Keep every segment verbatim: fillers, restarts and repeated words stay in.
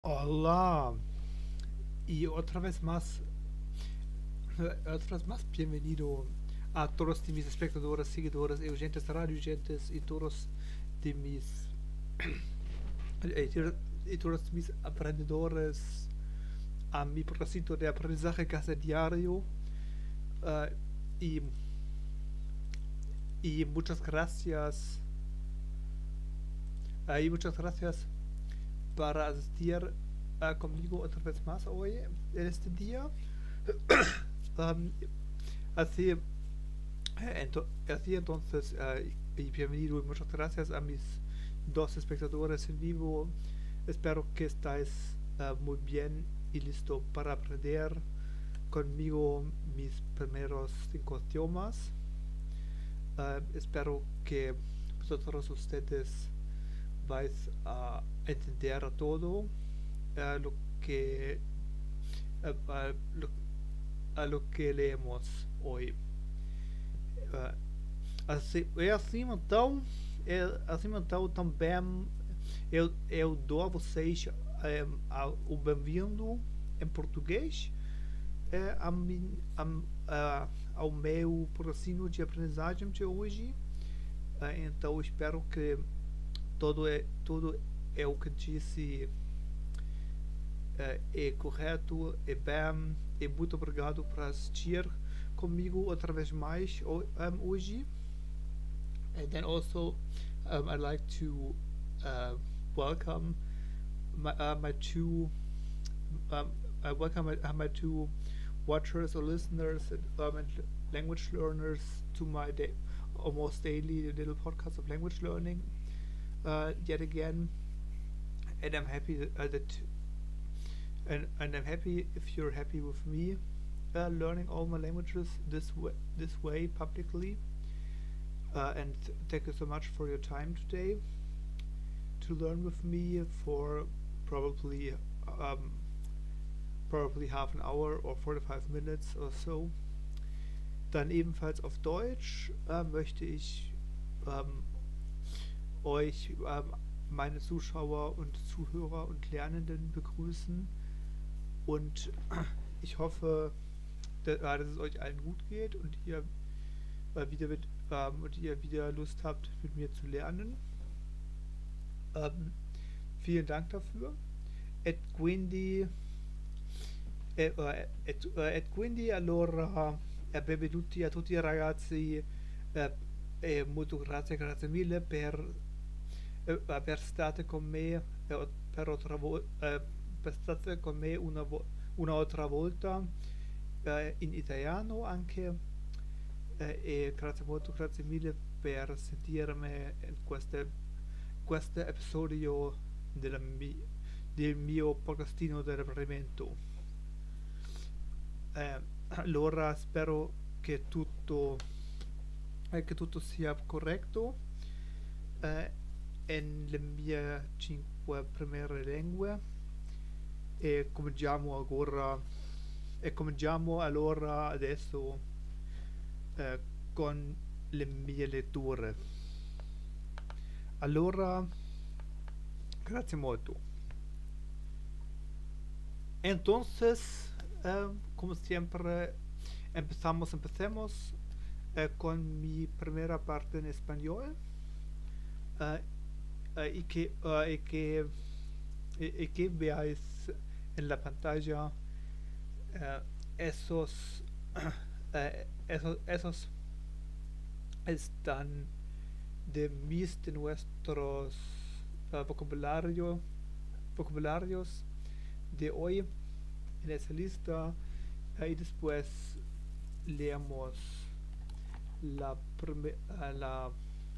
Hola, y otra vez más, otra vez más bienvenido a todos de mis espectadores, seguidores, y oyentes, radio oyentes y todos de mis y todos mis aprendedores a mi propósito de aprendizaje casi diario. uh, y, y muchas gracias uh, y muchas gracias para asistir uh, conmigo otra vez más hoy en este día. um, así Ento- así entonces, eh, y bienvenido y muchas gracias a mis dos espectadores en vivo. Espero que estáis eh, muy bien y listo para aprender conmigo mis primeros cinco idiomas. Eh, espero que vosotros ustedes vais a entender todo eh, lo que eh, a lo, a lo que leemos hoy. Eh, Assim, é assim então, é, assim então também eu, eu dou a vocês é, a- o bem-vindo em português é, a min, a, a, ao meu processinho de aprendizagem de hoje. É, então espero que todo é, tudo é o que disse é, é correto, é bem, e muito obrigado por assistir comigo outra vez mais ho- um, hoje. And then also, um, I'd like to uh, welcome my, uh, my two um, I welcome my, uh, my two watchers or listeners and, um, and language learners to my day, almost daily little podcast of language learning. Uh, yet again, and I'm happy that, uh, that and, and I'm happy if you're happy with me uh, learning all my languages this way, this way publicly. Uh, and th- thank you so much for your time today to learn with me for probably um, probably half an hour or forty-five minutes or so. Dann ebenfalls auf Deutsch äh, möchte ich ähm, euch, ähm, meine Zuschauer und Zuhörer und Lernenden begrüßen und ich hoffe, dass, äh, dass es euch allen gut geht und ihr äh, wieder mit, ähm, und ihr wieder Lust habt, mit mir zu lernen. Ähm, Vielen Dank dafür. Et quindi, e, eh, et, eh, et quindi allora eh, benvenuti a tutti ragazzi. eh, e molto grazie, grazie mille per eh, per state con me eh, per otra vo- eh, per state con me una, vo- una altra volta eh, in italiano anche eh, e grazie molto, grazie mille per sentirmi in queste, questo episodio della mi- del mio podcastino di apprendimento. Eh, allora spero che tutto, eh, che tutto sia corretto eh, nelle mie cinque prime lingue e cominciamo ora e cominciamo allora adesso eh, con le mie letture. Allora, grazie molto. Entonces, eh, como siempre, empezamos, empecemos eh, con mi primera parte en español eh, eh, y, que, eh, y, que, y, y que veáis en la pantalla eh, esos, eh, esos, esos están de mis, de nuestros uh, vocabulario, vocabularios de hoy en esa lista uh, y después leemos la, prime- uh, la,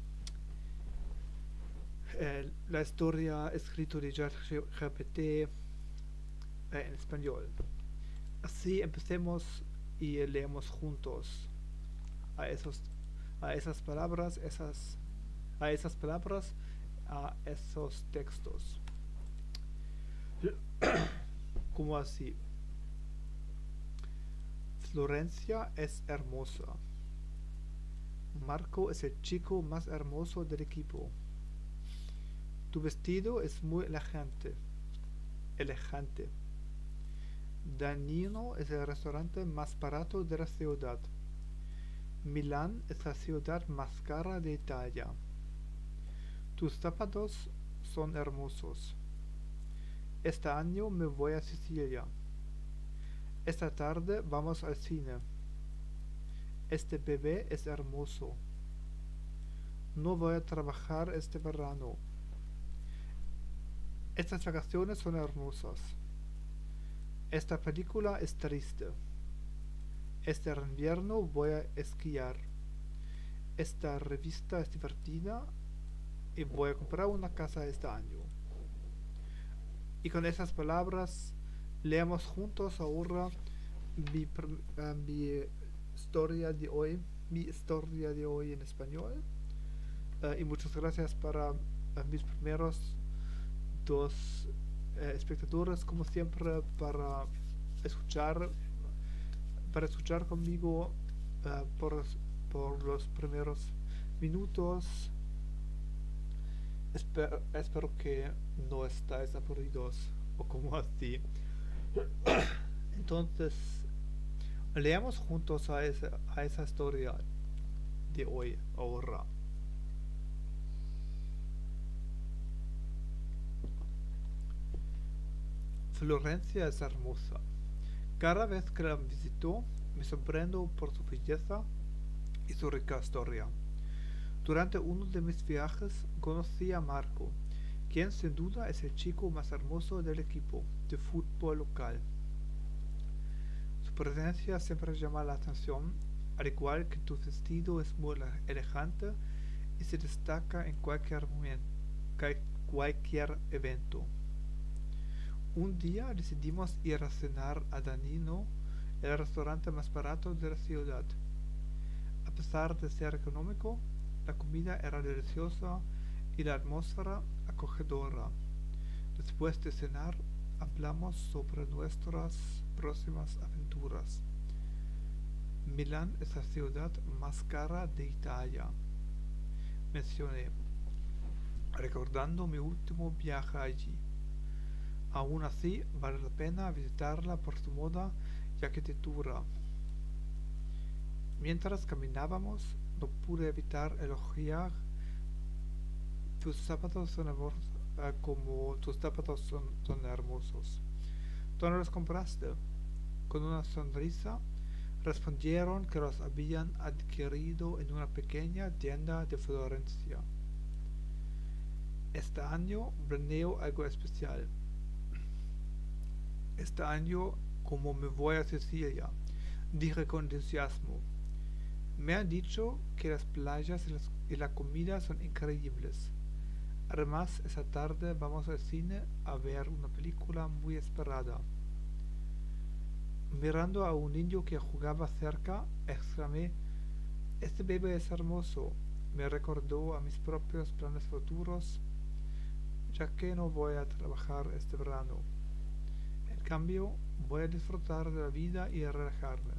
eh, la historia escrita de ChatGPT eh, en español. Así empecemos y leemos juntos a esos a esas palabras, esas a esas palabras, a esos textos. Como así? Florencia es hermosa. Marco es el chico más hermoso del equipo. Tu vestido es muy elegante. elegante. Danino es el restaurante más barato de la ciudad. Milán es la ciudad más cara de Italia. Tus zapatos son hermosos. Este año me voy a Sicilia. Esta tarde vamos al cine. Este bebé es hermoso. No voy a trabajar este verano. Estas vacaciones son hermosas. Esta película es triste. Este invierno voy a esquiar. Esta revista es divertida y voy a comprar una casa este año. Y con esas palabras leemos juntos ahora mi, uh, mi historia de hoy, mi historia de hoy en español. Uh, y muchas gracias para uh, mis primeros dos uh, espectadores, como siempre, para escuchar, para escuchar conmigo uh, por, por los primeros minutos. Espero, espero que no estáis aburridos o como así. Entonces, leamos juntos a esa, a esa historia de hoy, ahora. Florencia es hermosa. Cada vez que la visito, me sorprendo por su belleza y su rica historia. Durante uno de mis viajes conocí a Marco, quien sin duda es el chico más hermoso del equipo de fútbol local. Su presencia siempre llama la atención, al igual que tu vestido es muy elegante y se destaca en cualquier momento, cualquier evento. Un día decidimos ir a cenar a Danino, el restaurante más barato de la ciudad. A pesar de ser económico, la comida era deliciosa y la atmósfera acogedora. Después de cenar, hablamos sobre nuestras próximas aventuras. Milán es la ciudad más cara de Italia, mencioné, recordando mi último viaje allí. Aún así, vale la pena visitarla por su moda y arquitectura. Mientras caminábamos, no pude evitar elogiar tus zapatos son hermosos, uh, como tus zapatos son, son hermosos. ¿Dónde los compraste? Con una sonrisa respondieron que los habían adquirido en una pequeña tienda de Florencia. Este año planeo algo especial. Este año, como me voy a Sicilia, dije con entusiasmo. Me han dicho que las playas y, las, y la comida son increíbles. Además, esa tarde vamos al cine a ver una película muy esperada. Mirando a un niño que jugaba cerca, exclamé, este bebé es hermoso. Me recordó a mis propios planes futuros, ya que no voy a trabajar este verano. En cambio, voy a disfrutar de la vida y a relajarme.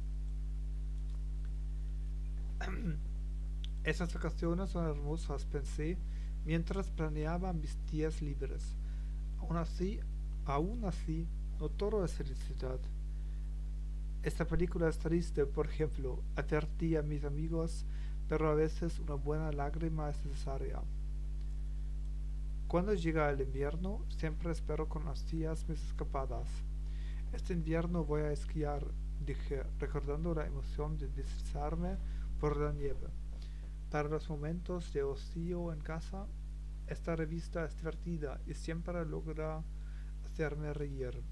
Esas vacaciones son hermosas, pensé, mientras planeaba mis días libres. Aún así, aún así, no todo es felicidad. Esta película es triste, por ejemplo, advertí a mis amigos, pero a veces una buena lágrima es necesaria. Cuando llega el invierno, siempre espero con ansias mis escapadas. Este invierno voy a esquiar, dije, recordando la emoción de deslizarme por la nieve. Para los momentos de ocio en casa, esta revista es divertida y siempre logra hacerme reír.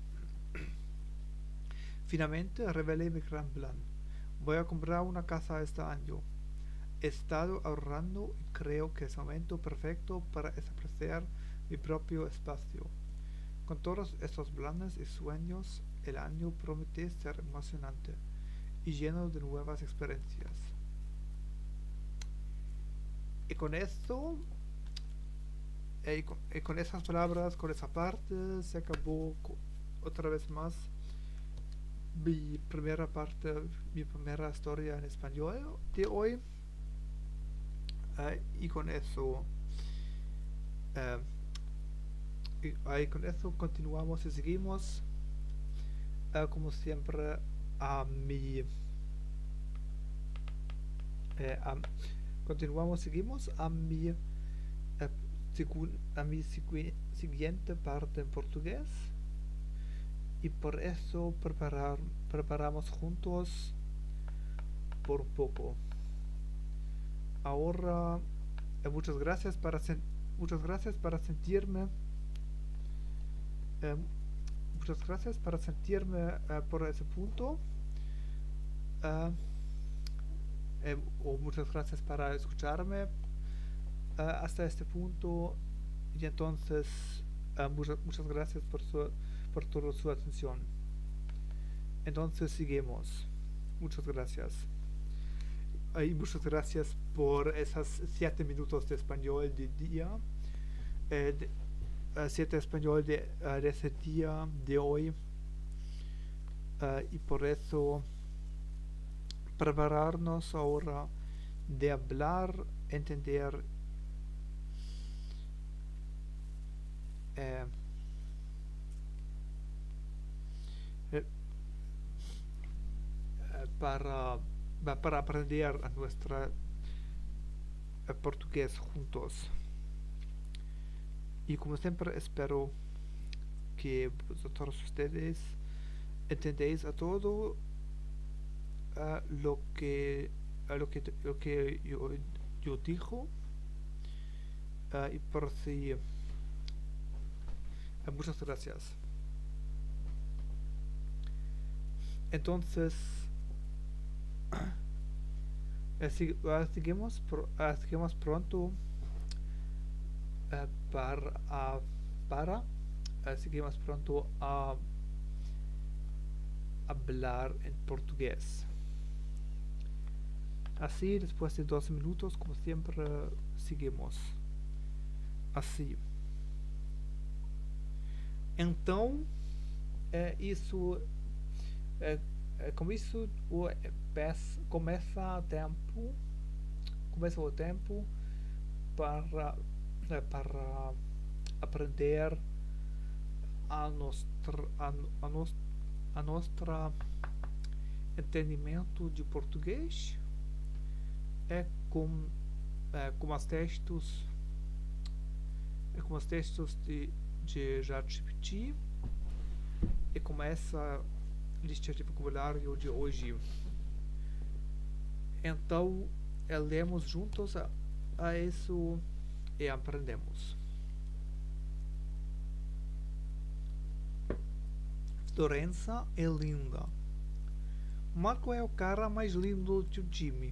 Finalmente revelé mi gran plan. Voy a comprar una casa este año. He estado ahorrando y creo que es el momento perfecto para establecer mi propio espacio. Con todos estos planes y sueños, el año promete ser emocionante y lleno de nuevas experiencias. Y con esto, y con, y con esas palabras, con esa parte, se acabó otra vez más mi primera parte, mi primera historia en español de hoy. Uh, y con eso uh, Y ahí con eso continuamos y seguimos, uh, como siempre, a mi... Eh, a, continuamos, seguimos a mi, eh, a mi siguiente parte en portugués. Y por eso preparar, preparamos juntos por poco. Ahora, eh, muchas gracias para muchas gracias para sentirme eh, muchas gracias para sentirme eh, por ese punto uh, eh, o muchas gracias para escucharme uh, hasta este punto. Y entonces uh, muchas, muchas gracias por su por toda su atención. Entonces seguimos. Muchas gracias. Y muchas gracias por esas siete minutos de español de día. Eh, de, uh, siete español de, uh, de ese día de hoy. Uh, y por eso prepararnos ahora de hablar, entender eh, eh, para para aprender a nuestra eh, portugués juntos. Y como siempre espero que vosotros ustedes entendéis a todo uh, lo que uh, lo que lo que yo, yo dijo uh, y por si uh, muchas gracias. Entonces Así, seguimos, pro, seguimos pronto uh, para, uh, para uh, seguimos pronto a hablar en portugués. Así, después de doce minutos, como siempre, seguimos assim. Então, é, isso é, é, com isso o, é, começa o tempo começa o tempo para é, para aprender a nostra a, a, nos, a nossa entendimento de português é com é, com os textos é com os textos de de ChatGPT e com essa lista de vocabulário de hoje. Então, é, lemos juntos a, a isso e aprendemos. Florença é linda. Marco é o cara mais lindo do time.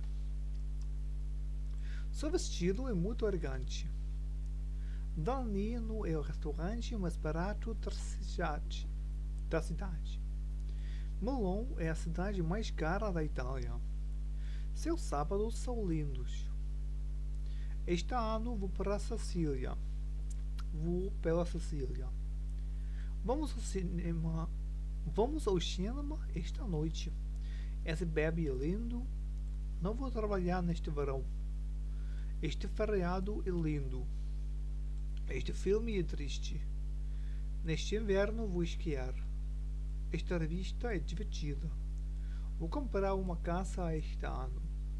Seu vestido é muito elegante. Danino é o restaurante mais barato da cidade. Da cidade. Milão é a cidade mais cara da Itália. Seus sábados são lindos. Este ano vou para a Sicília. Vou pela Sicília. Vamos ao cinema. Vamos ao cinema esta noite. Esse bebê é lindo. Não vou trabalhar neste verão. Este feriado é lindo. Este filme é triste. Neste inverno vou esquiar. Esta revista é divertida. Vou comprar uma casa este ano.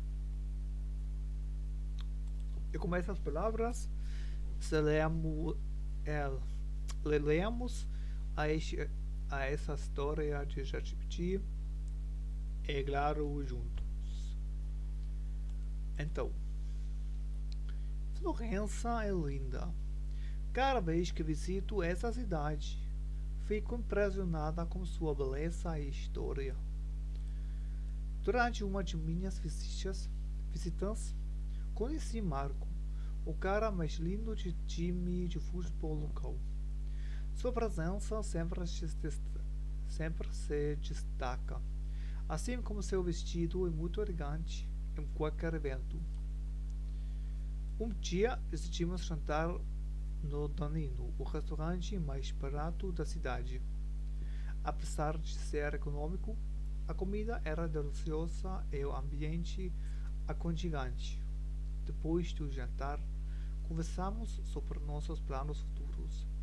E com essas palavras, se lemos, é, lemos a, este, a essa história de ChatGPT, é claro, juntos. Então, Florença é linda. Cada vez que visito essa cidade, fico impressionada com sua beleza e história. Durante uma de minhas visitas, visitas conheci Marco, o cara mais lindo de time de futebol local. Sua presença sempre se, sempre se destaca, assim como seu vestido é muito elegante em qualquer evento. Um dia decidimos jantar no Danino, o restaurante mais barato da cidade. Apesar de ser econômico, a comida era deliciosa e o ambiente aconchegante. Depois do jantar, conversamos sobre nossos planos futuros.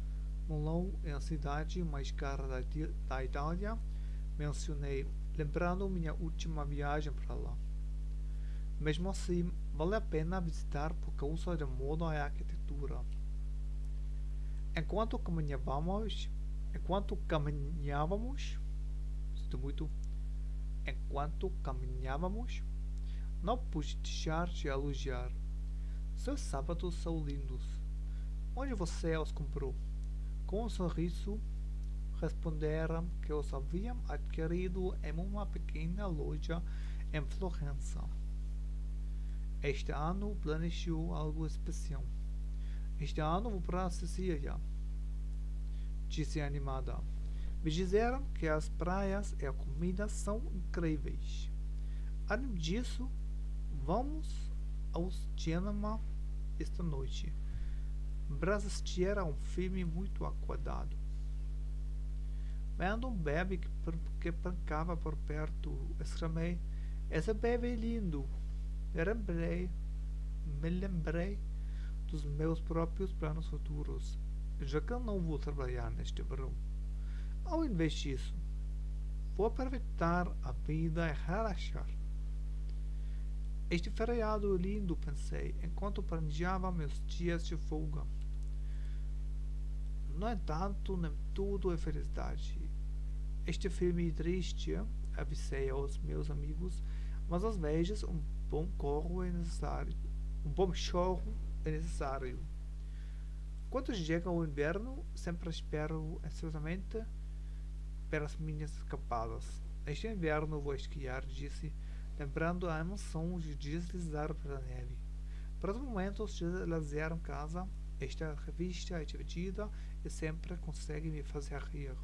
Milão é a cidade mais cara da, da Itália, mencionei, lembrando minha última viagem para lá. Mesmo assim, vale a pena visitar por causa da moda e arquitetura. Enquanto caminhávamos, enquanto caminhávamos, sinto muito, enquanto caminhávamos, não pude deixar de elogiar. Seus sapatos são lindos. Onde você os comprou? Com um sorriso, responderam que os haviam adquirido em uma pequena loja em Florença. Este ano planejou algo especial. Este ano vou para a Sicília, disse animada. Me disseram que as praias e a comida são incríveis. Além disso, vamos ao cinema esta noite. Vamos assistir a um filme muito aguardado. Vendo um bebê que, que brincava por perto, exclamei: esse bebê é lindo! Me lembrei, me lembrei dos meus próprios planos futuros, já que não vou trabalhar neste verão. Ao invés disso, vou aproveitar a vida e relaxar. Este feriado é lindo, pensei, enquanto planejava meus dias de folga. No entanto, nem tudo é felicidade. Este filme é triste, avisei aos meus amigos, mas às vezes um bom coro é necessário. Um bom choro é necessário. Quando chega o inverno, sempre espero ansiosamente pelas minhas escapadas. Este inverno vou esquiar, disse, lembrando a emoção de deslizar pela neve. Para os momentos de lazer em casa, esta revista é divertida e sempre consegue me fazer rir.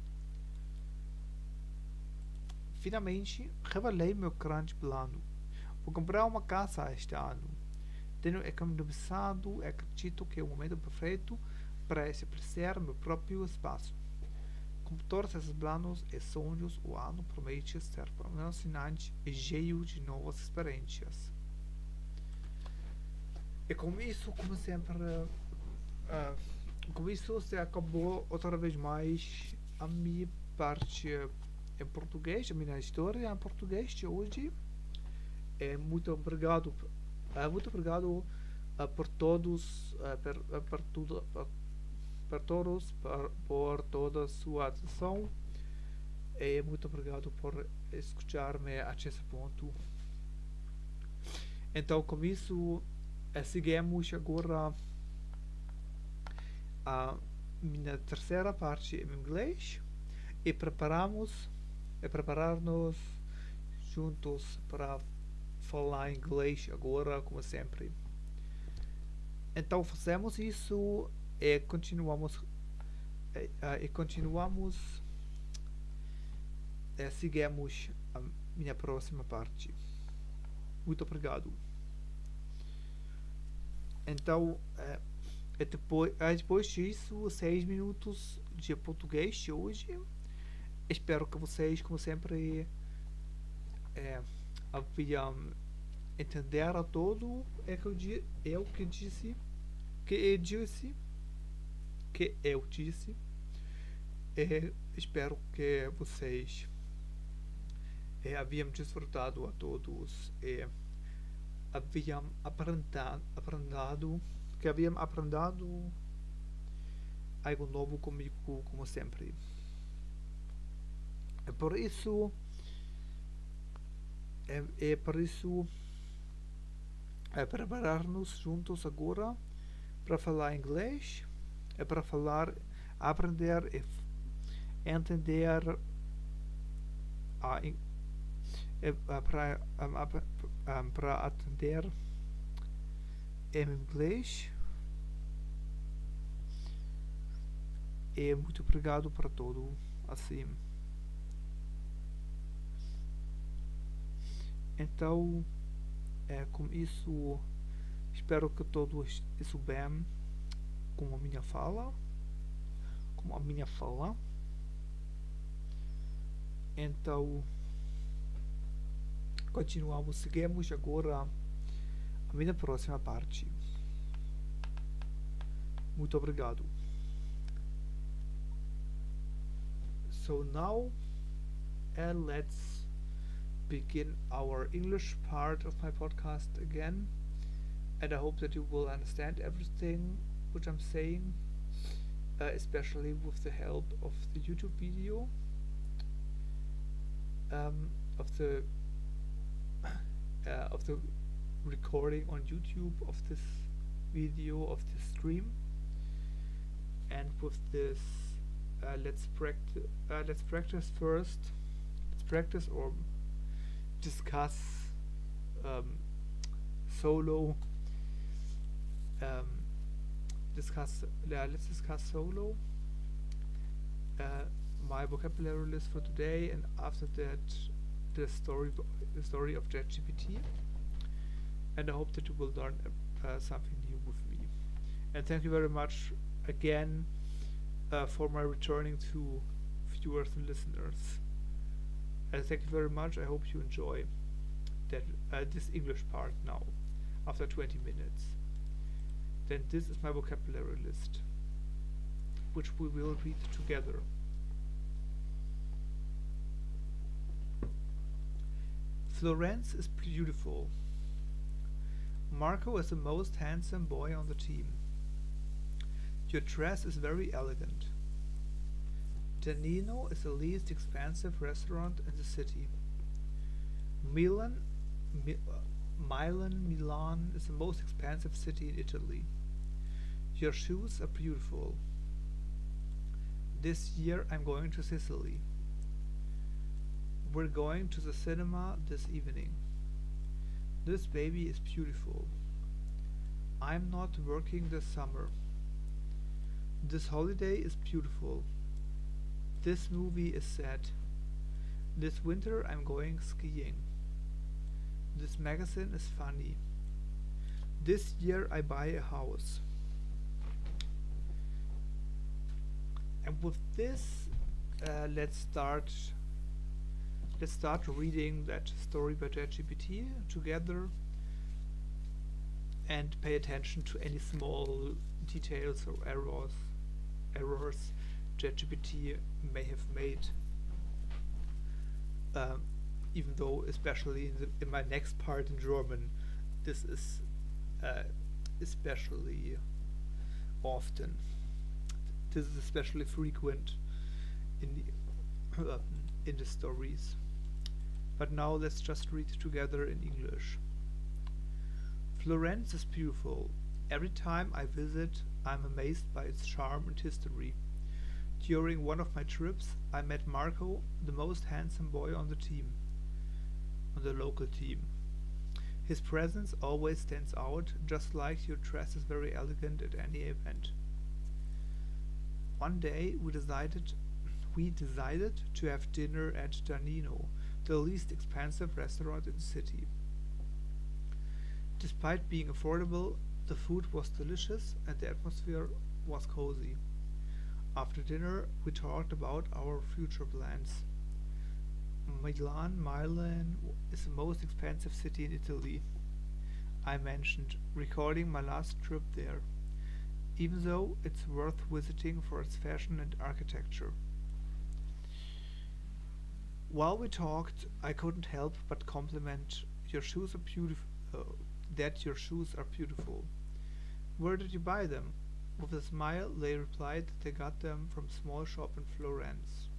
Finalmente, revelei meu grande plano. Vou comprar uma casa este ano. Tenho economizado e acredito que é o momento perfeito para estabelecer meu próprio espaço. Com todos esses planos e sonhos, o ano promete ser fascinante e cheio de novas experiências. E com isso, como sempre, uh, com isso se acabou outra vez mais a minha parte em português, a minha história em português de hoje. É, muito obrigado, uh, muito obrigado uh, por todos, uh, per, uh, por tudo, uh, por todos, por, por toda a sua atenção. E muito obrigado por escutar-me até esse ponto. Então, com isso, uh, seguimos agora a minha terceira parte em inglês e preparamos e preparar-nos juntos para falar inglês agora, como sempre. Então fazemos isso e continuamos e, e continuamos e seguimos a minha próxima parte. Muito obrigado. Então é, é depois, é depois disso, seis minutos de português de hoje. Espero que vocês, como sempre, é, haviam entender a todo é que eu, eu que disse que eu disse que eu disse e espero que vocês é, haviam desfrutado a todos e haviam aprendido, aprendido que haviam aprendido algo novo comigo, como sempre. É por isso É, é por isso é preparar-nos juntos agora para falar inglês, é para falar, aprender e entender a, é, para, para atender em inglês. E muito obrigado para tudo assim. Então, é, com isso, espero que todos isso bem com a minha fala, com a minha fala. Então, continuamos, seguimos agora a minha próxima parte. Muito obrigado. so now uh, let's begin our English part of my podcast again, and I hope that you will understand everything which I'm saying, uh, especially with the help of the YouTube video, um, of the uh, of the recording on YouTube of this video of this stream, and with this uh, let's practice uh, let's practice first let's practice or discuss um, solo um, discuss yeah, let's discuss solo uh, my vocabulary list for today, and after that the story the story of ChatGPT, and I hope that you will learn uh, something new with me. And thank you very much again uh, for my returning to viewers and listeners. And thank you very much. I hope you enjoy that uh, this English part now after twenty minutes. Then this is my vocabulary list, which we will read together. Florence is beautiful. Marco is the most handsome boy on the team. Your dress is very elegant. Danino is the least expensive restaurant in the city. Milan, Mi uh, Milan, Milan is the most expensive city in Italy. Your shoes are beautiful. This year I'm going to Sicily. We're going to the cinema this evening. This baby is beautiful. I'm not working this summer. This holiday is beautiful. This movie is sad. This winter I'm going skiing. This magazine is funny. This year I buy a house. And with this, uh, let's start. Let's start reading that story by ChatGPT together, and pay attention to any small details or errors errors ChatGPT may have made. Um, even though, especially in, the, in my next part in German, this is uh, especially often. This is especially frequent in the, uh, in the stories. But now let's just read together in English. Florence is beautiful. Every time I visit, I'm amazed by its charm and history. During one of my trips, I met Marco, the most handsome boy on the team, on the local team. His presence always stands out, just like your dress is very elegant at any event. One day we decided we decided to have dinner at Danino, the least expensive restaurant in the city. Despite being affordable, the food was delicious and the atmosphere was cozy. After dinner, we talked about our future plans. Milan, Milan is the most expensive city in Italy. I mentioned recording my last trip there, even though it's worth visiting for its fashion and architecture. While we talked, I couldn't help but compliment your shoes are beautiful. Uh, that your shoes are beautiful. Where did you buy them? With a smile, they replied that they got them from a small shop in Florence.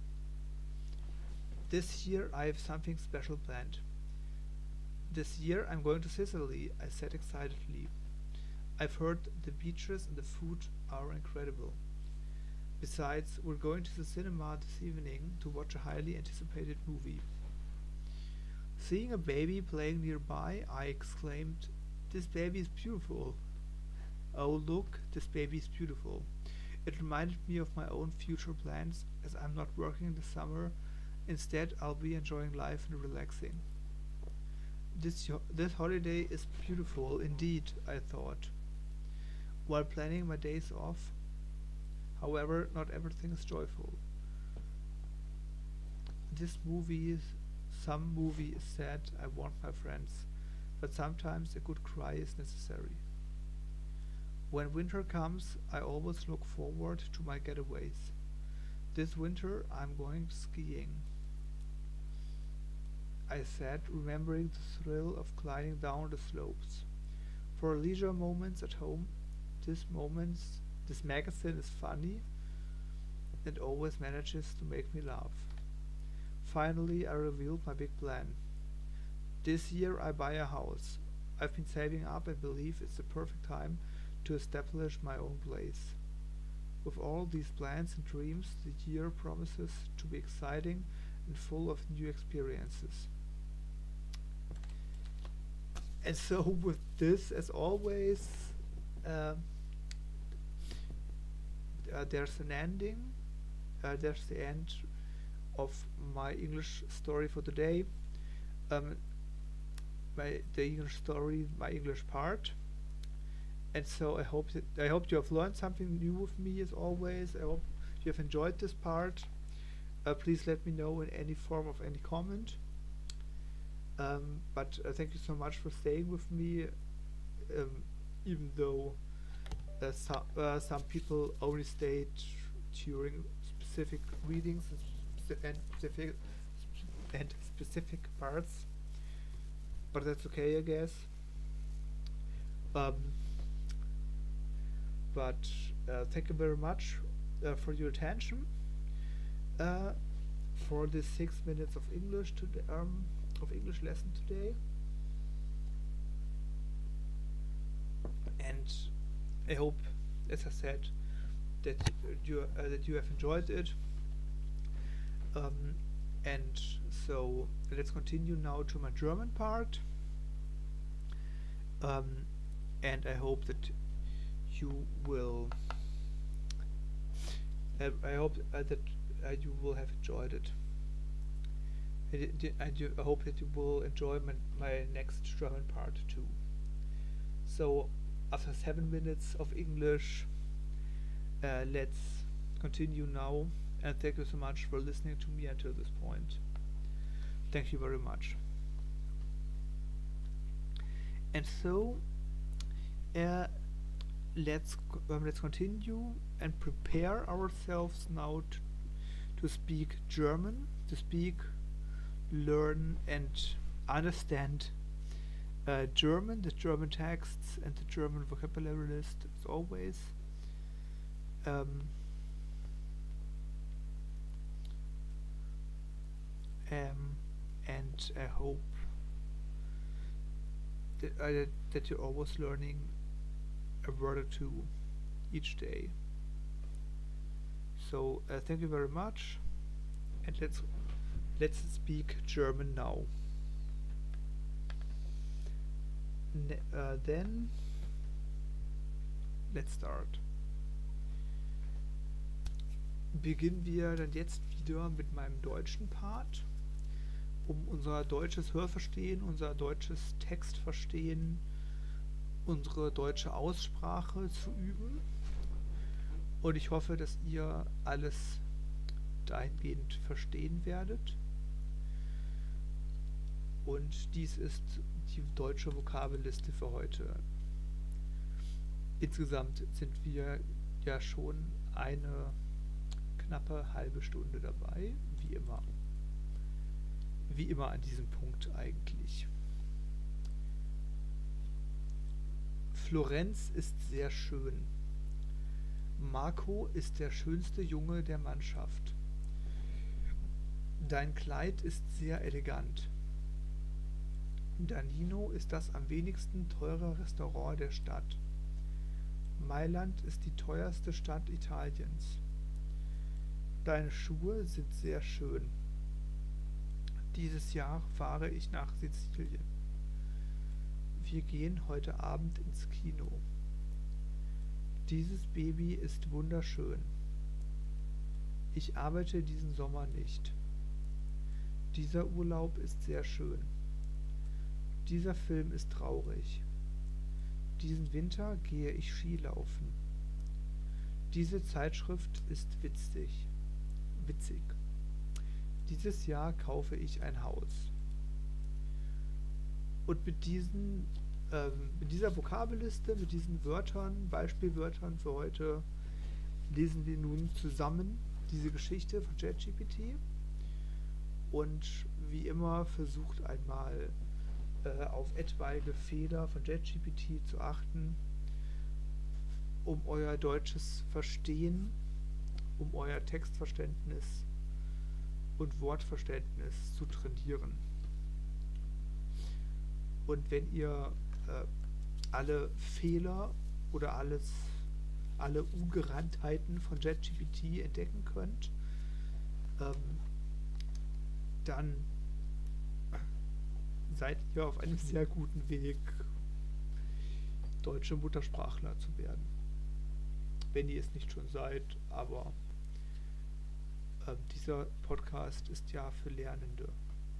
This year I have something special planned. This year I'm going to Sicily, I said excitedly. I've heard the beaches and the food are incredible. Besides, we're going to the cinema this evening to watch a highly anticipated movie. Seeing a baby playing nearby, I exclaimed, "This baby is beautiful." Oh look, this baby is beautiful. It reminded me of my own future plans, as I'm not working this summer. Instead, I'll be enjoying life and relaxing. This, this holiday is beautiful indeed, I thought, while planning my days off. However, not everything is joyful. This movie is, some movie is sad, I warned my friends, but sometimes a good cry is necessary. When winter comes, I always look forward to my getaways. This winter I'm going skiing, I said, remembering the thrill of gliding down the slopes. For leisure moments at home, this moments this magazine is funny and always manages to make me laugh. Finally, I revealed my big plan. This year I buy a house. I've been saving up and believe it's the perfect time to establish my own place. With all these plans and dreams, the year promises to be exciting and full of new experiences. And so with this, as always, uh, uh, there's an ending. Uh, there's the end of my English story for today. Um, my the English story, my English part. And so I hope that I hope you have learned something new with me as always. I hope you have enjoyed this part. Uh, please let me know in any form of any comment. Um, but uh, thank you so much for staying with me, um, even though uh, so, uh, some people only stayed during specific readings and, speci and specific and specific parts. But that's okay, I guess. Um, but uh, thank you very much uh, for your attention uh, for this six minutes of English today. Um, of English lesson today, and I hope, as I said, that uh, you uh, that you have enjoyed it. Um, and so let's continue now to my German part. Um, and I hope that you will. Uh, I hope uh, that uh, you will have enjoyed it. I, d I, do, I hope that you will enjoy my, my next German part too. So after seven minutes of English, uh, let's continue now, and thank you so much for listening to me until this point. Thank you very much. And so uh, let's um, let's continue and prepare ourselves now to, to speak German, to speak learn and understand uh, German, the German texts and the German vocabulary list as always. Um, um, and I hope that, uh, that you're always learning a word or two each day. So uh, thank you very much, and let's Let's speak German now. Ne uh, then, let's start. Beginnen wir dann jetzt wieder mit meinem deutschen Part, um unser deutsches Hörverstehen, unser deutsches Textverstehen, unsere deutsche Aussprache zu üben. Und ich hoffe, dass ihr alles dahingehend verstehen werdet. Und dies ist die deutsche Vokabelliste für heute. Insgesamt sind wir ja schon eine knappe halbe Stunde dabei, wie immer. Wie immer an diesem Punkt eigentlich. Florenz ist sehr schön. Marco ist der schönste Junge der Mannschaft. Dein Kleid ist sehr elegant. Danino ist das am wenigsten teure Restaurant der Stadt. Mailand ist die teuerste Stadt Italiens. Deine Schuhe sind sehr schön. Dieses Jahr fahre ich nach Sizilien. Wir gehen heute Abend ins Kino. Dieses Baby ist wunderschön. Ich arbeite diesen Sommer nicht. Dieser Urlaub ist sehr schön. Dieser Film ist traurig. Diesen Winter gehe ich Skilaufen. Diese Zeitschrift ist witzig. Witzig. Dieses Jahr kaufe ich ein Haus. Und mit diesen, ähm, mit dieser Vokabelliste, mit diesen Wörtern, Beispielwörtern für heute, lesen wir nun zusammen diese Geschichte von ChatGPT und wie immer versucht einmal äh, auf etwaige Fehler von ChatGPT zu achten, um euer deutsches Verstehen, um euer Textverständnis und Wortverständnis zu trainieren. Und wenn ihr äh, alle Fehler oder alles, alle Ungereimtheiten von ChatGPT entdecken könnt, ähm, dann seid ihr auf einem sehr guten Weg, deutsche Muttersprachler zu werden. Wenn ihr es nicht schon seid, aber äh, dieser Podcast ist ja für Lernende.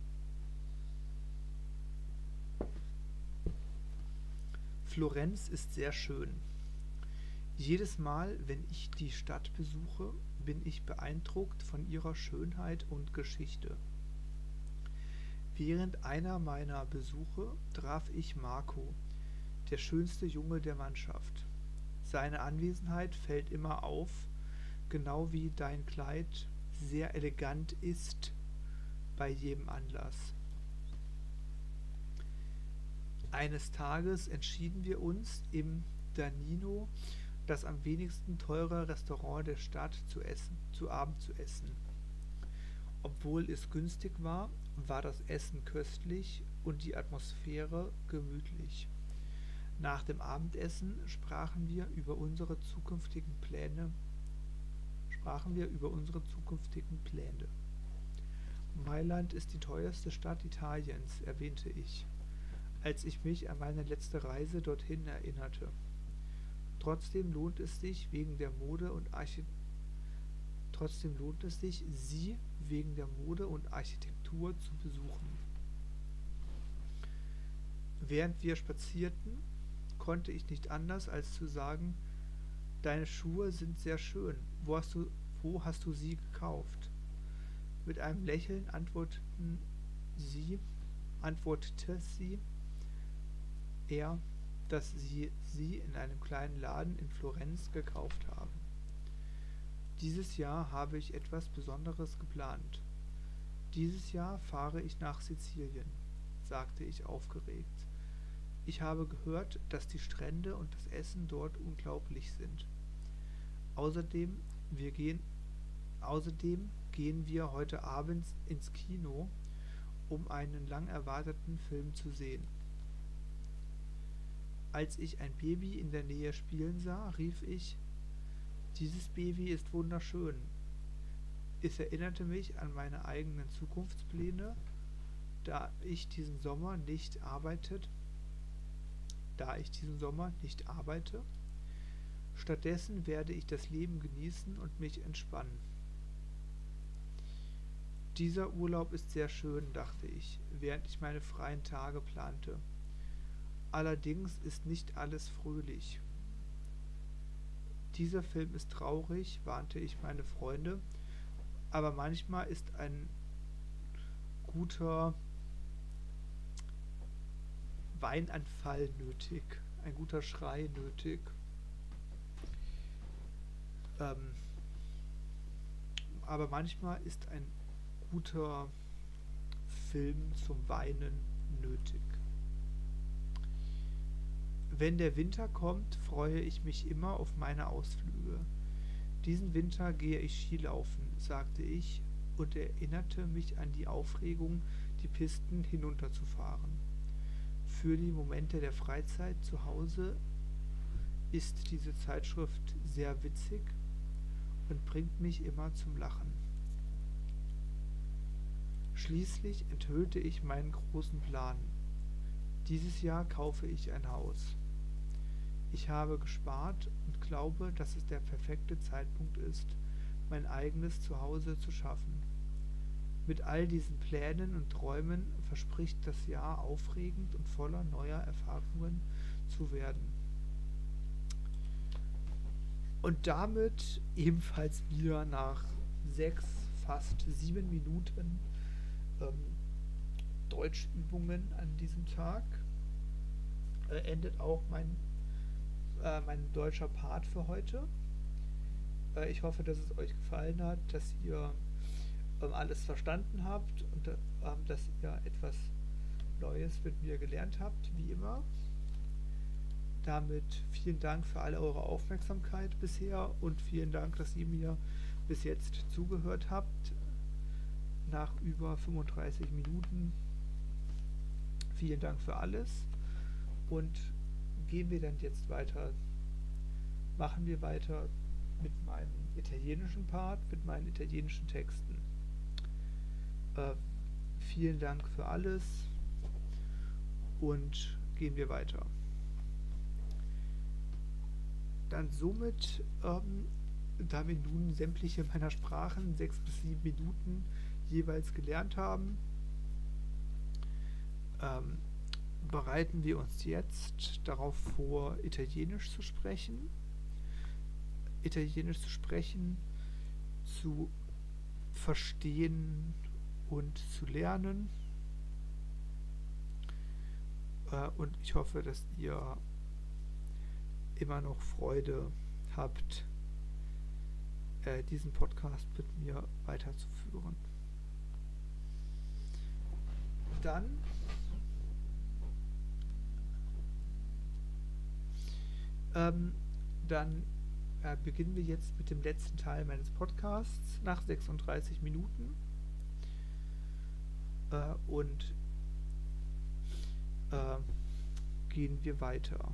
Florenz ist sehr schön. Jedes Mal, wenn ich die Stadt besuche, bin ich beeindruckt von ihrer Schönheit und Geschichte. Während einer meiner Besuche traf ich Marco, der schönste Junge der Mannschaft. Seine Anwesenheit fällt immer auf, genau wie dein Kleid sehr elegant ist bei jedem Anlass. Eines Tages entschieden wir uns, im Danino, das am wenigsten teure Restaurant der Stadt, zu essen, zu Abend zu essen. Obwohl es günstig war, war das Essen köstlich und die Atmosphäre gemütlich. Nach dem Abendessen sprachen wir über unsere zukünftigen Pläne. Sprachen wir über unsere zukünftigen Pläne. Mailand ist die teuerste Stadt Italiens, erwähnte ich, als ich mich an meine letzte Reise dorthin erinnerte. Trotzdem lohnt es sich wegen der Mode und Architektur Trotzdem lohnt es sich, sie wegen der Mode und Architektur zu besuchen. Während wir spazierten, konnte ich nicht anders als zu sagen, deine Schuhe sind sehr schön. Wo hast du, wo hast du sie gekauft? Mit einem Lächeln antworteten sie, antwortete sie, er, dass sie sie in einem kleinen Laden in Florenz gekauft haben. Dieses Jahr habe ich etwas Besonderes geplant. Dieses Jahr fahre ich nach Sizilien, sagte ich aufgeregt. Ich habe gehört, dass die Strände und das Essen dort unglaublich sind. Außerdem, wir gehen, außerdem gehen wir heute Abend ins Kino, um einen lang erwarteten Film zu sehen. Als ich ein Baby in der Nähe spielen sah, rief ich, dieses Baby ist wunderschön. Es erinnerte mich an meine eigenen Zukunftspläne, da ich diesen Sommer nicht arbeitet, da ich diesen Sommer nicht arbeite. Stattdessen werde ich das Leben genießen und mich entspannen. Dieser Urlaub ist sehr schön, dachte ich, während ich meine freien Tage plante. Allerdings ist nicht alles fröhlich. Dieser Film ist traurig, warnte ich meine Freunde, aber manchmal ist ein guter Weinanfall nötig, ein guter Schrei nötig. Ähm, aber manchmal ist ein guter Film zum Weinen nötig. Wenn der Winter kommt, freue ich mich immer auf meine Ausflüge. Diesen Winter gehe ich Skilaufen, sagte ich und erinnerte mich an die Aufregung, die Pisten hinunterzufahren. Für die Momente der Freizeit zu Hause ist diese Zeitschrift sehr witzig und bringt mich immer zum Lachen. Schließlich enthüllte ich meinen großen Plan. Dieses Jahr kaufe ich ein Haus. Ich habe gespart und glaube, dass es der perfekte Zeitpunkt ist, mein eigenes Zuhause zu schaffen. Mit all diesen Plänen und Träumen verspricht das Jahr aufregend und voller neuer Erfahrungen zu werden. Und damit ebenfalls wieder nach sechs, fast sieben Minuten ähm, Deutschübungen an diesem Tag äh, endet auch mein, äh, mein deutscher Part für heute. Äh, ich hoffe, dass es euch gefallen hat, dass ihr ähm, alles verstanden habt und ähm, dass ihr etwas Neues mit mir gelernt habt, wie immer. Damit vielen Dank für alle eure Aufmerksamkeit bisher und vielen Dank, dass ihr mir bis jetzt zugehört habt. Nach über fünfunddreißig Minuten. Vielen Dank für alles. Und gehen wir dann jetzt weiter. Machen wir weiter mit meinem italienischen Part, mit meinen italienischen Texten. Äh, vielen Dank für alles. Und gehen wir weiter. Dann somit, ähm, da wir nun sämtliche meiner Sprachen, sechs bis sieben Minuten jeweils gelernt haben, ähm, bereiten wir uns jetzt darauf vor, Italienisch zu sprechen. Italienisch zu sprechen, zu verstehen und zu lernen. Äh, und ich hoffe, dass ihr immer noch Freude habt, äh, diesen Podcast mit mir weiterzuführen. Dann ähm, dann äh, beginnen wir jetzt mit dem letzten Teil meines Podcasts nach sechsunddreißig Minuten äh, und äh, gehen wir weiter.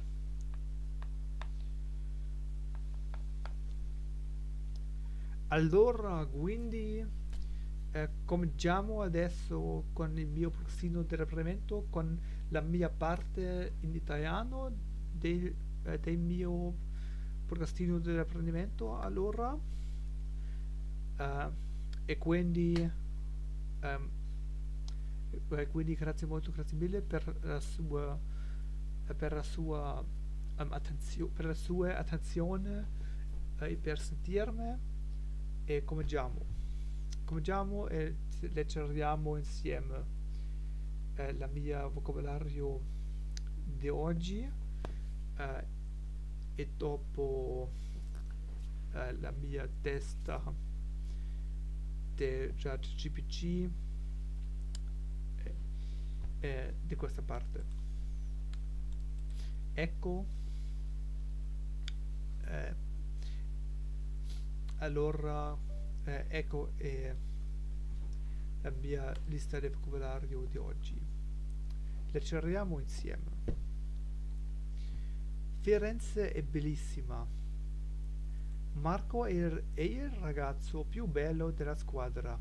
Allora, quindi eh, cominciamo adesso con il mio processino di apprendimento, con la mia parte in italiano del, eh, del mio procrastino di apprendimento. Allora, eh, e quindi, ehm, eh, quindi grazie molto, grazie mille per la sua, per la sua um, attenzio, per la sua attenzione eh, per sentirmi. E cominciamo. Cominciamo e leggeriamo insieme eh, la mia vocabolario di oggi eh, e dopo eh, la mia testa di ChatGPT eh, eh, di questa parte. Ecco eh, allora eh, ecco eh, la mia lista di vocabolario di oggi. Leggeriamo insieme. Firenze è bellissima. Marco è il, è il ragazzo più bello della squadra.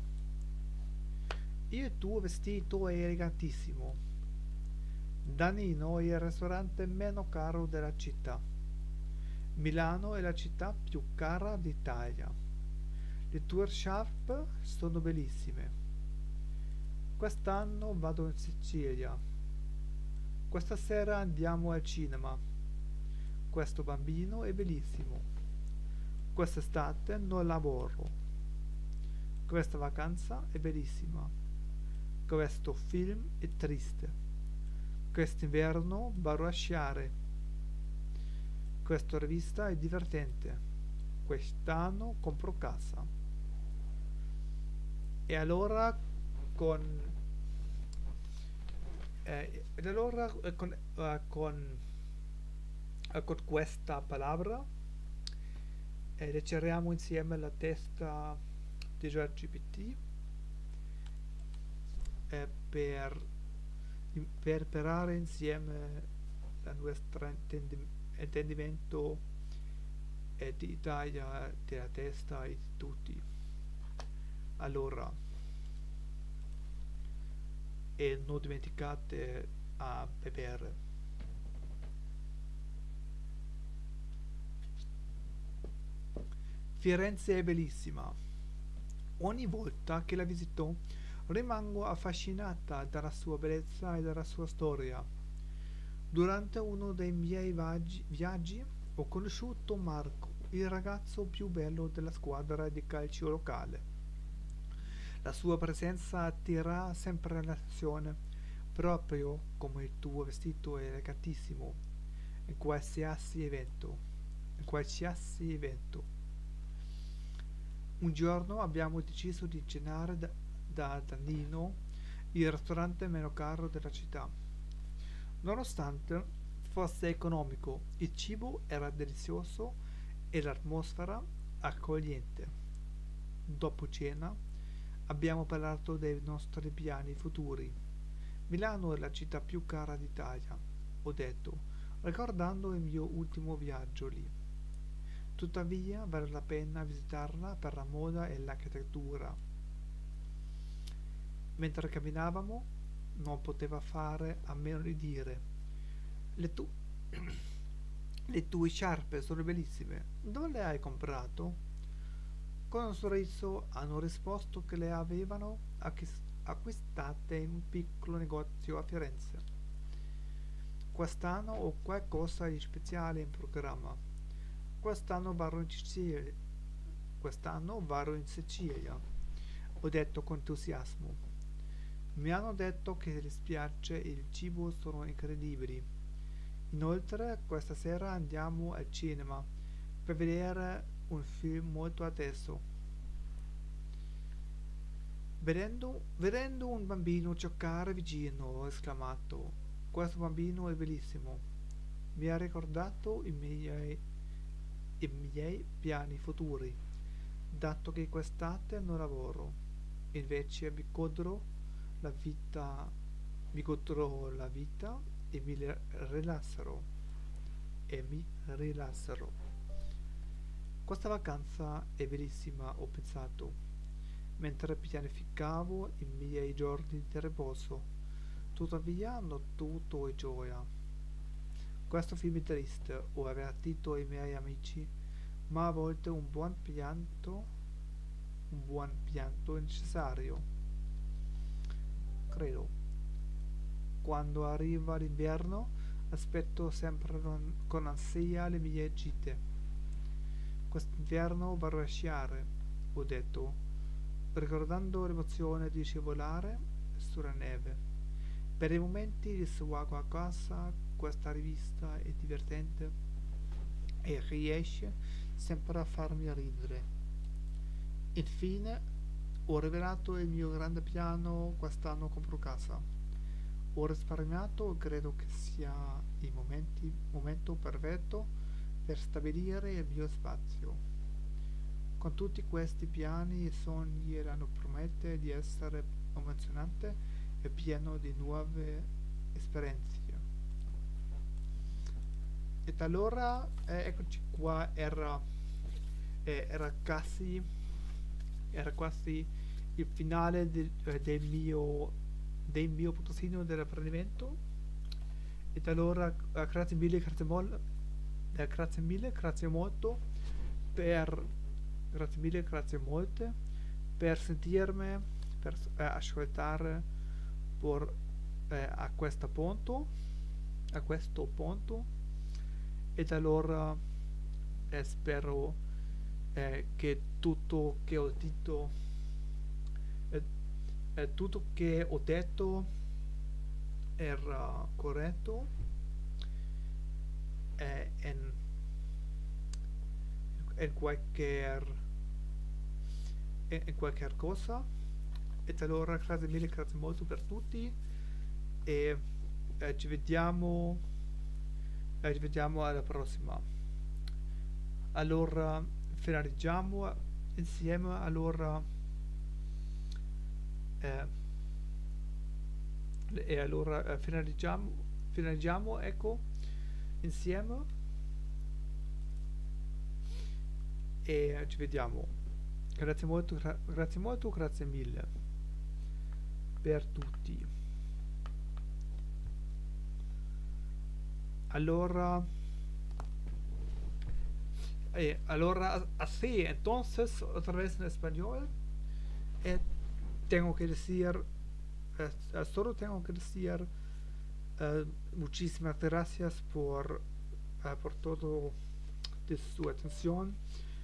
Il tuo vestito è elegantissimo. Danino è il ristorante meno caro della città. Milano è la città più cara d'Italia. Le tue sciarpe sono bellissime. Quest'anno vado in Sicilia. Questa sera andiamo al cinema. Questo bambino è bellissimo. Quest'estate non lavoro. Questa vacanza è bellissima. Questo film è triste. Quest'inverno vado a sciare. Questa rivista è divertente. Quest'anno compro casa. E allora con eh, ed allora eh, con, eh, con, eh, con questa parola eh, leggeriamo insieme la testa di ChatGPT eh, per per imparare insieme la nostra intendimento intendimento eh, di Italia, della testa e di tutti. Allora, e non dimenticate a bere. Firenze è bellissima. Ogni volta che la visito rimango affascinata dalla sua bellezza e dalla sua storia. Durante uno dei miei viaggi, viaggi ho conosciuto Marco, il ragazzo più bello della squadra di calcio locale. La sua presenza attira sempre l'attenzione, proprio come il tuo vestito è elegantissimo in qualsiasi evento. In qualsiasi evento. Un giorno abbiamo deciso di cenare da, da Danino, il ristorante meno caro della città. Nonostante fosse economico, il cibo era delizioso e l'atmosfera accogliente. Dopo cena abbiamo parlato dei nostri piani futuri. Milano è la città più cara d'Italia, ho detto, ricordando il mio ultimo viaggio lì. Tuttavia vale la pena visitarla per la moda e l'architettura. Mentre camminavamo, non poteva fare a meno di dire: Le, tu- le tue sciarpe sono bellissime. Dove le hai comprato? Con un sorriso hanno risposto che le avevano acquis- acquistate in un piccolo negozio a Firenze. Quest'anno ho qualcosa di speciale in programma. Quest'anno vado in Sicilia. Quest'anno vado in Sicilia, ho detto con entusiasmo. Mi hanno detto che le spiagge e il cibo sono incredibili. Inoltre, questa sera andiamo al cinema per vedere un film molto atteso. Vedendo, vedendo un bambino giocare vicino, ho esclamato: Questo bambino è bellissimo. Mi ha ricordato i miei, i miei piani futuri, dato che quest'estate non lavoro. Invece mi godrò la vita, mi godrò la vita e mi rilasserò. E mi rilasserò. Questa vacanza è bellissima, ho pensato, mentre pianificavo i miei giorni di riposo. Tuttavia non tutto è gioia. Questo film è triste, ho avvertito i miei amici, ma a volte un buon pianto, un buon pianto è necessario, credo. Quando arriva l'inverno, aspetto sempre con ansia le mie gite. Quest'inverno vorrei sciare, ho detto, ricordando l'emozione di scivolare sulla neve. Per i momenti di svago a casa, questa rivista è divertente e riesce sempre a farmi ridere. Infine, ho rivelato il mio grande piano: quest'anno compro casa. Ho risparmiato e credo che sia il momenti- momento perfetto per stabilire il mio spazio. Con tutti questi piani e sogni l'anno promette di essere emozionante e pieno di nuove esperienze. E allora, eh, eccoci qua, era, eh, era quasi, era quasi il finale del, eh, del mio, del mio patrocinio dell'apprendimento. E allora, eh, grazie mille, grazie molle, eh, grazie mille, grazie molto per, grazie mille, grazie molte per sentirmi, per eh, ascoltare por, eh, a questo punto, a questo punto. Ed allora eh, spero eh, che tutto che ho detto, eh, eh, tutto che ho detto era corretto eh, in, in qualche in, in qualche cosa. E allora grazie mille, grazie molto per tutti e eh, ci vediamo eh, ci vediamo alla prossima. Allora finalizziamo insieme. Allora eh, e allora eh, finalizziamo finalizziamo ecco insieme e ci vediamo. Grazie molto, gra- grazie molto, grazie mille per tutti. Allora, eh, allora así, entonces, otra vez en español, eh, tengo que decir, eh, solo tengo que decir eh, muchísimas gracias por, eh, por todo de su atención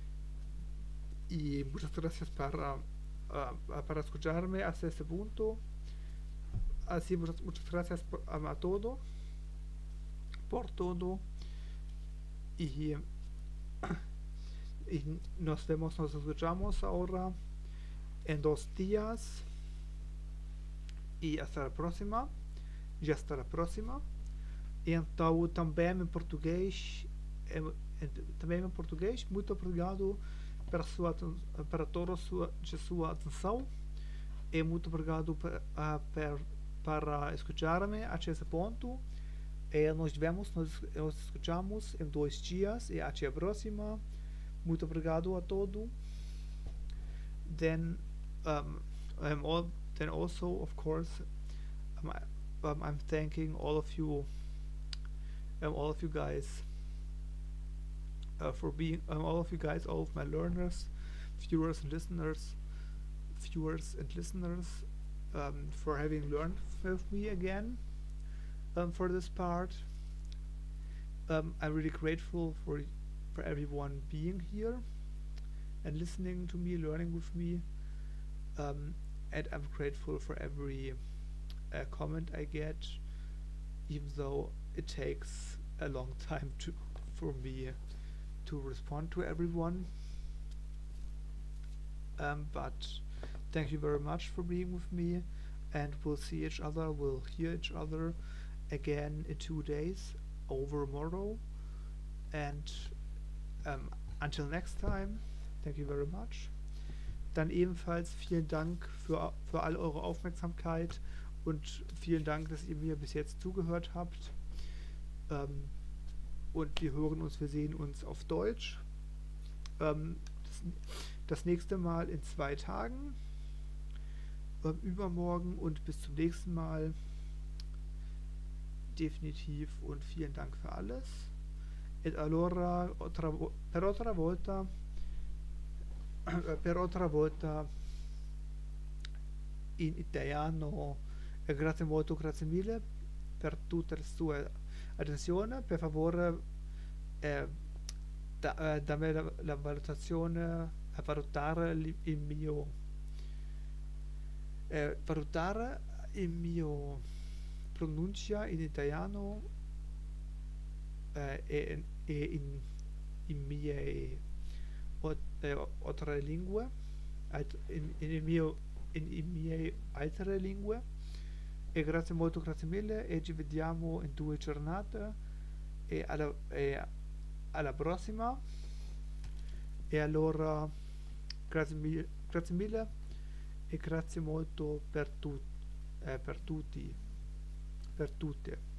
y muchas gracias para, uh, para escucharme hasta este punto. Así, muchas, muchas gracias por, um, a todo, por todo. Y y nos vemos, nos escuchamos ahora en dos días y hasta la próxima. E hasta la próxima. Então, também em português, em, em, também em português, muito obrigado para, sua, para toda a sua, de sua atenção e muito obrigado per, uh, per, para escutar-me até esse ponto. E nos vemos, nos, nos escuchamos em dois dias e até a próxima. Muito obrigado a todos. Then, um, I'm all, then also, of course, um, um, I'm thanking all of you, um, all of you guys, uh, for being, um, all of you guys, all of my learners, viewers and listeners, viewers and listeners, um, for having learned with me again, um, for this part. Um, I'm really grateful for for everyone being here and listening to me, learning with me, um, and I'm grateful for every uh, comment I get, even though it takes a long time to for me to respond to everyone. Um, but thank you very much for being with me, and we'll see each other, we'll hear each other again in two days, over tomorrow, and um, until next time, thank you very much. Dann ebenfalls vielen Dank für, für all eure Aufmerksamkeit und vielen Dank, dass ihr mir bis jetzt zugehört habt. Ähm, und wir hören uns, wir sehen uns auf Deutsch. Ähm, das, das nächste Mal in zwei Tagen, ähm, übermorgen, und bis zum nächsten Mal. Definitiv, und vielen Dank für alles. Ed allora, otra, per otra volta, per otra volta in italiano, eh, grazie molto, grazie mille per tutta la sua attenzione. Per favore, eh, da, eh, dammi la, la valutazione, a valutare il, il mio eh, valutare il mio pronuncia in italiano eh, e, e in, in mie ot, eh, altre lingue, alt, in, in, il mio, in, in mie altre lingue. E grazie molto, grazie mille, e ci vediamo in due giornate, e alla, e alla prossima. E allora grazie mille, grazie mille e grazie molto per, tu, eh, per tutti, per tutte.